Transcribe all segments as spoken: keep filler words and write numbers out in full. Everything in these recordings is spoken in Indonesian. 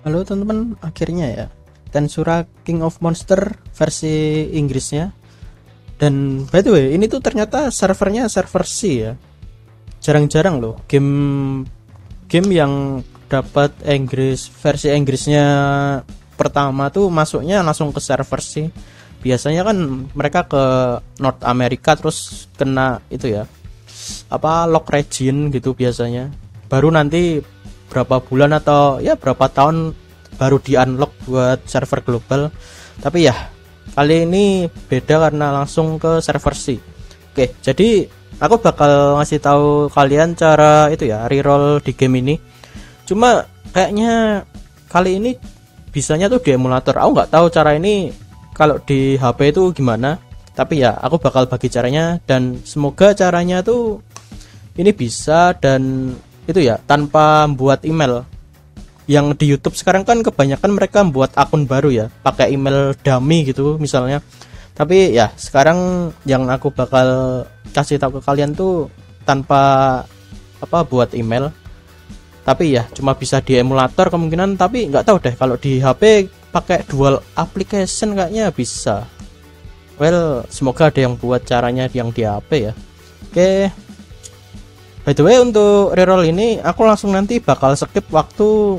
Halo teman-teman, akhirnya ya Tensura King of Monster versi Inggrisnya. Dan by the way, ini tuh ternyata servernya server C ya. Jarang-jarang loh game game yang dapat Inggris versi Inggrisnya pertama tuh masuknya langsung ke server C. Biasanya kan mereka ke North America terus kena itu ya, apa lock region gitu biasanya. Baru nanti berapa bulan atau ya berapa tahun baru di unlock buat server global. Tapi ya kali ini beda karena langsung ke server C. Oke, jadi aku bakal ngasih tahu kalian cara itu ya reroll di game ini. Cuma kayaknya kali ini bisanya tuh di emulator. Aku nggak tahu cara ini kalau di H P itu gimana. Tapi ya aku bakal bagi caranya dan semoga caranya tuh ini bisa dan itu ya tanpa buat email. Yang di YouTube sekarang kan kebanyakan mereka membuat akun baru ya, pakai email dummy gitu misalnya. Tapi ya sekarang yang aku bakal kasih tahu ke kalian tuh tanpa apa buat email. Tapi ya cuma bisa di emulator kemungkinan, tapi nggak tahu deh kalau di H P pakai dual application kayaknya bisa. Well, semoga ada yang buat caranya yang di H P ya. Oke. By the way, untuk reroll ini aku langsung nanti bakal skip waktu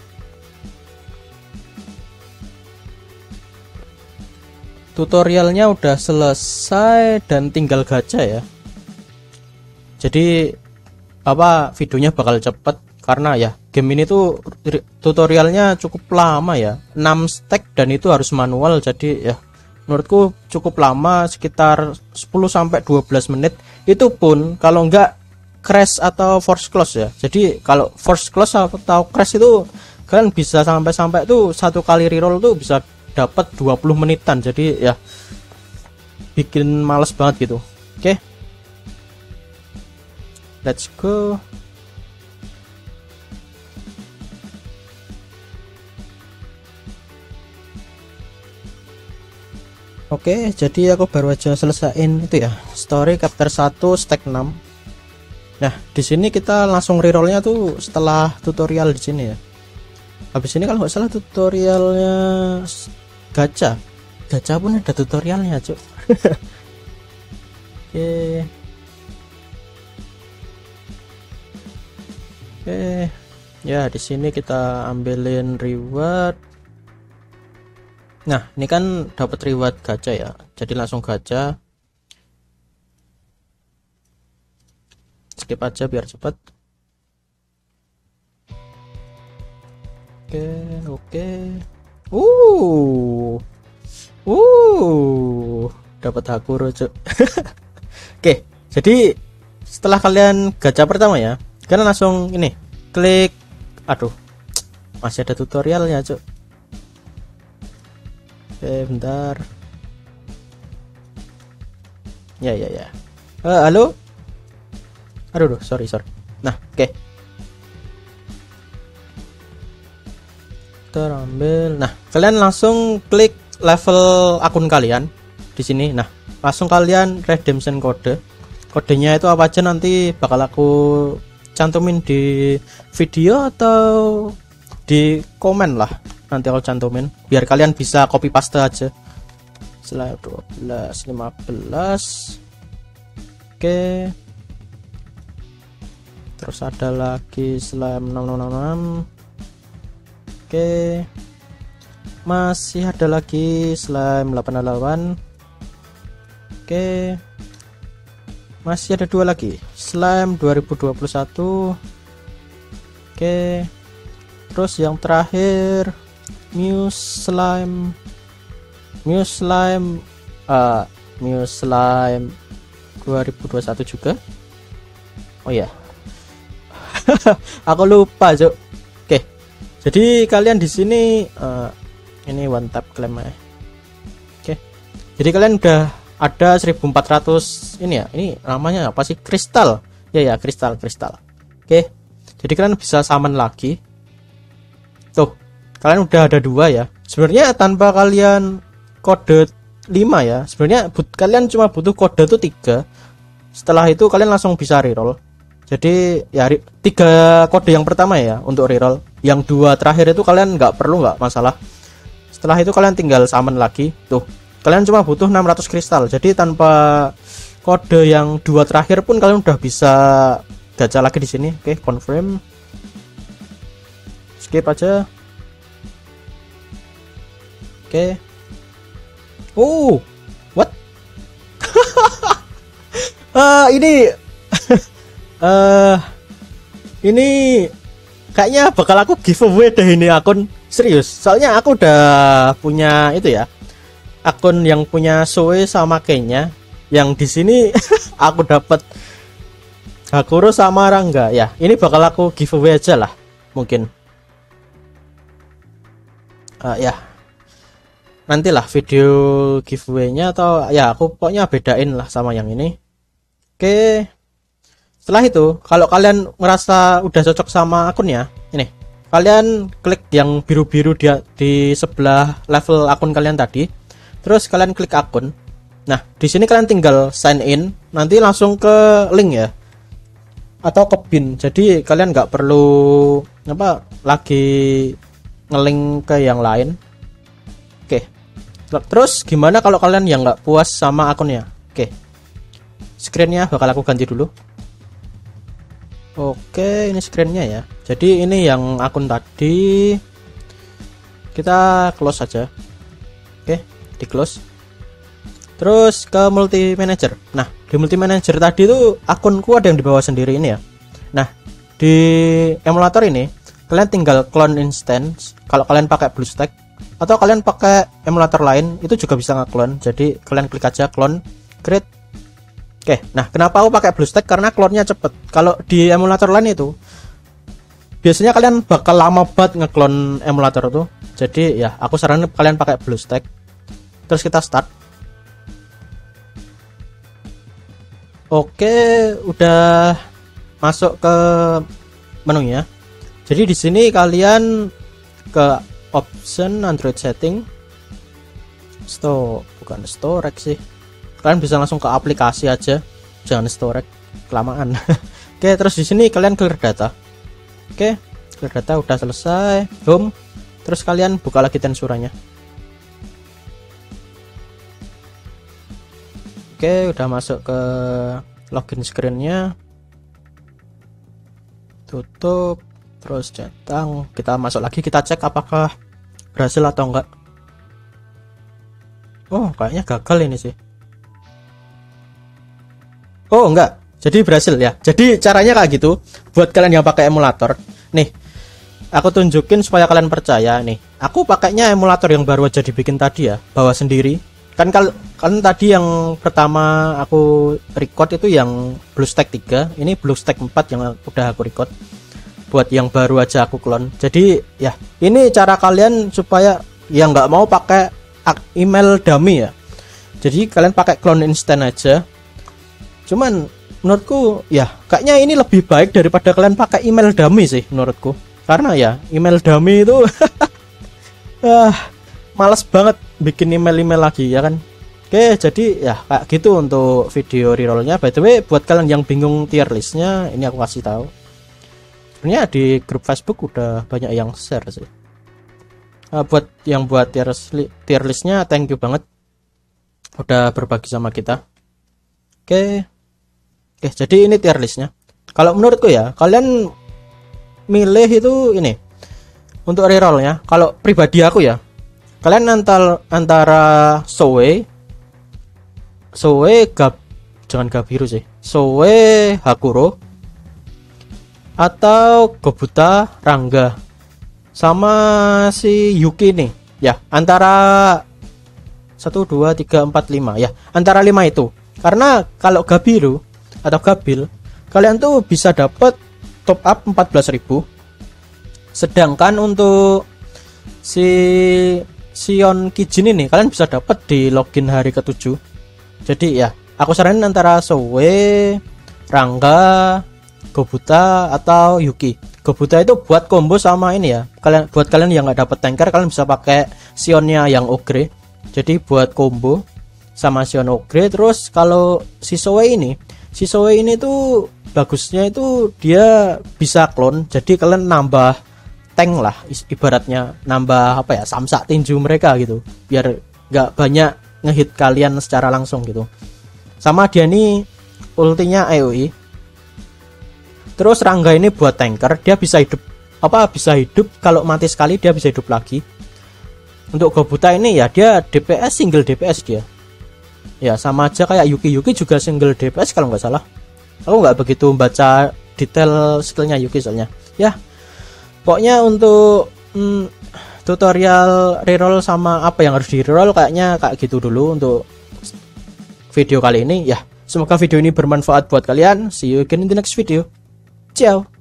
tutorialnya udah selesai dan tinggal gacha ya. Jadi apa videonya bakal cepet karena ya game ini tuh tutorialnya cukup lama ya, enam stack dan itu harus manual. Jadi ya menurutku cukup lama, sekitar sepuluh sampai dua belas menit. Itu pun kalau enggak crash atau force close ya. Jadi kalau force close atau crash itu kalian bisa sampai-sampai tuh satu kali reroll tuh bisa dapat dua puluh menitan. Jadi ya bikin males banget gitu. Oke, let's go. Oke, jadi aku baru aja selesaiin itu ya story chapter satu stack enam. Nah, di sini kita langsung rerollnya tuh setelah tutorial di sini ya. Habis ini kalau nggak salah tutorialnya gacha. Gacha pun ada tutorialnya, Cuk. Oke. Oke. Ya, di sini kita ambilin reward. Nah, ini kan dapat reward gacha ya. Jadi langsung gacha. Skip aja biar cepat. Oke, oke. Uh. Uh. Dapat Hakuro, Cuk. Oke, jadi setelah kalian gacha pertama ya, kalian langsung ini klik. Aduh. Masih ada tutorialnya, Cuk. Oke, bentar. Ya, ya, ya. Uh, halo? Aduh, aduh, sorry, sorry. Nah, oke. Okay. Terambil. Nah, kalian langsung klik level akun kalian di sini. Nah, langsung kalian redemption kode. Kodenya itu apa aja nanti bakal aku cantumin di video atau di komen lah. Nanti aku cantumin biar kalian bisa copy paste aja. Slide dua belas, lima belas. Oke. Okay. Terus ada lagi slime enam enam enam. Oke. Masih ada lagi slime delapan delapan. Oke. Masih ada dua lagi. Slime dua ribu dua puluh satu. Oke. Terus yang terakhir Muse slime. Muse slime uh, Muse slime dua ribu dua puluh satu juga. Oh ya. Aku lupa, Cuk. Oke. Jadi kalian di sini uh, ini one tap claim ya. Oke. Jadi kalian udah ada seribu empat ratus ini ya. Ini namanya apa sih? Kristal. Ya ya, kristal, kristal. Oke. Jadi kalian bisa summon lagi. Tuh. Kalian udah ada dua ya. Sebenarnya tanpa kalian kode lima ya. Sebenarnya but, kalian cuma butuh kode tuh tiga. Setelah itu kalian langsung bisa reroll. Jadi ya tiga kode yang pertama ya untuk reroll. yang dua terakhir itu kalian nggak perlu, nggak masalah. Setelah itu kalian tinggal summon lagi. Tuh, kalian cuma butuh enam ratus kristal. Jadi tanpa kode yang dua terakhir pun kalian udah bisa gacha lagi di sini. Oke, confirm. Skip aja. Oke. Oh, what? uh, ini uh, ini kayaknya bakal aku giveaway deh ini akun, serius. Soalnya aku udah punya itu ya, akun yang punya Zoe sama Kenya. Yang di sini aku dapat Hakuro sama Rangga. Ya, ini bakal aku giveaway aja lah, mungkin. Uh, ya, nantilah video giveaway-nya, atau ya aku pokoknya bedain lah sama yang ini. Oke. Setelah itu, kalau kalian merasa udah cocok sama akunnya, ini kalian klik yang biru-biru di, di sebelah level akun kalian tadi. Terus kalian klik akun. Nah, di sini kalian tinggal sign in, nanti langsung ke link ya, atau ke bin. Jadi kalian nggak perlu apa lagi ngelink ke yang lain. Oke. Terus gimana kalau kalian yang nggak puas sama akunnya? Oke. Screennya bakal aku ganti dulu. Oke, ini screennya ya. Jadi ini yang akun tadi, kita close saja. Oke, di close. Terus ke multi manager. Nah, di multi manager tadi tuh akunku ada yang dibawa sendiri ini ya. Nah, di emulator ini kalian tinggal clone instance kalau kalian pakai BlueStack, atau kalian pakai emulator lain itu juga bisa nge-clone. Jadi kalian klik aja clone, create. Oke, nah kenapa aku pakai BlueStack? Karena clone-nya cepet. Kalau di emulator lain itu biasanya kalian bakal lama banget nge-clone emulator tuh. Jadi ya aku saranin kalian pakai BlueStack. Terus kita start. Oke, udah masuk ke menunya. Jadi di sini kalian ke option Android setting. Store, bukan storage sih. Kalian bisa langsung ke aplikasi aja, jangan storage, kelamaan. Oke, terus di sini kalian clear data. Oke, clear data udah selesai. Home. Terus kalian buka lagi tensurannya. Oke, udah masuk ke login screen-nya. Tutup, terus centang. Kita masuk lagi, kita cek apakah berhasil atau enggak. Oh, kayaknya gagal ini sih. Oh enggak, jadi berhasil ya. Jadi caranya kayak gitu. Buat kalian yang pakai emulator, nih aku tunjukin supaya kalian percaya. Nih, aku pakainya emulator yang baru aja dibikin tadi ya, bawa sendiri. Kan kalau kan tadi yang pertama aku record itu yang BlueStack tiga, ini BlueStack empat yang udah aku record. Buat yang baru aja aku clone. Jadi ya, ini cara kalian supaya yang nggak mau pakai email dummy ya. Jadi kalian pakai clone instant aja. Cuman menurutku ya kayaknya ini lebih baik daripada kalian pakai email dummy sih menurutku. Karena ya email dummy itu ah, males banget bikin email-email lagi ya kan. Oke, jadi ya kayak gitu untuk video rerollnya. By the way, buat kalian yang bingung tier listnya, ini aku kasih tahu. Sebenarnya di grup Facebook udah banyak yang share sih. Nah, buat yang buat tier, tier listnya, thank you banget udah berbagi sama kita. Oke. Oke, jadi ini tier listnya. Kalau menurutku ya, kalian milih itu ini untuk rerollnya. Kalau pribadi aku ya, kalian antar antara Zoe, Zoe Gab, jangan Gabiru sih, Zoe Hakuro, atau Gobuta Rangga, sama si Yuki nih. Ya, antara satu, dua, tiga, empat, lima ya, antara lima itu. Karena kalau Gabiru atau Gabil, kalian tuh bisa dapat top up empat belas ribu. Sedangkan untuk si Sion Kijin ini kalian bisa dapat di login hari ketujuh. Jadi ya, aku saranin antara Zoe, Rangga, Gobuta atau Yuki. Gobuta itu buat combo sama ini ya. Kalian buat kalian yang nggak dapat tanker, kalian bisa pakai Sionnya yang Ogre. Jadi buat combo sama Sion Ogre. Terus kalau si Zoe ini, si Zoe ini tuh bagusnya itu dia bisa clone. Jadi kalian nambah tank lah ibaratnya, nambah apa ya, samsak tinju mereka gitu biar nggak banyak ngehit kalian secara langsung gitu. Sama dia nih ultinya A O E. Terus Rangga ini buat tanker, dia bisa hidup apa bisa hidup kalau mati sekali dia bisa hidup lagi. Untuk Gobuta ini ya dia D P S, single D P S dia. Ya sama aja kayak Yuki. Yuki juga single D P S kalau nggak salah. Aku nggak begitu baca detail skillnya Yuki soalnya. Ya pokoknya untuk hmm, tutorial reroll sama apa yang harus di reroll kayaknya kayak gitu dulu untuk video kali ini ya. Semoga video ini bermanfaat buat kalian. See you again in the next video. Ciao.